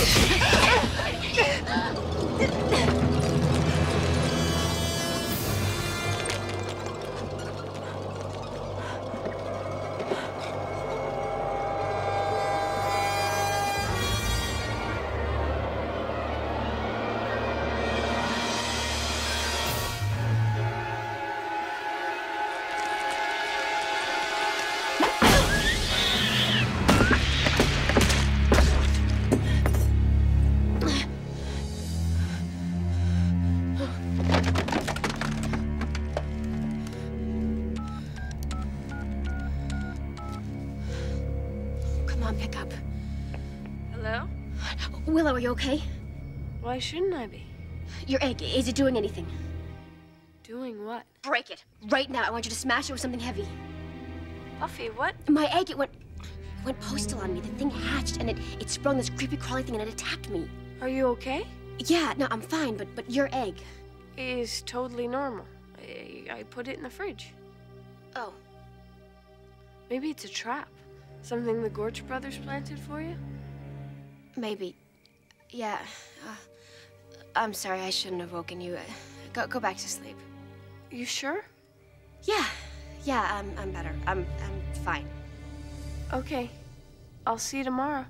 Come on, pick up. Hello? Willow, are you okay? Why shouldn't I be? Your egg, is it doing anything? Doing what? Break it. Right now. I want you to smash it with something heavy. Buffy, what? My egg, it went postal on me. The thing hatched, and it sprung this creepy crawly thing, and it attacked me. Are you okay? Yeah, no, I'm fine, but your egg. Is totally normal. I put it in the fridge. Oh. Maybe it's a trap. Something the Gorch brothers planted for you? Maybe. Yeah. I'm sorry, I shouldn't have woken you. Go back to sleep. You sure? Yeah, I'm better. I'm fine. Okay. I'll see you tomorrow.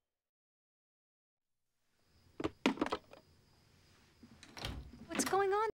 What's going on?